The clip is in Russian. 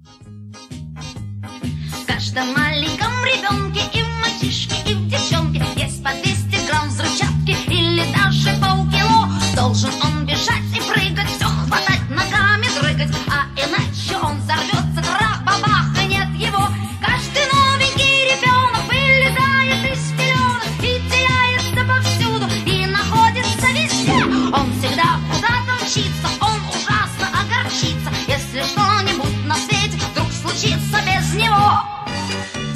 В каждом маленьком ребенке и в мальчишке, и в девчонке есть по 200 грамм взрывчатки или даже полкило. Должен он бежать и прыгать, все хватать, ногами дрыгать, а иначе он взорвется, трах-бабах, и нет его. Каждый новенький ребенок вылезает из пеленок и теряется повсюду, и находится везде. Он всегда куда-то мчится, он ужасно огорчится, если что-нибудь на свете вдруг случится без него.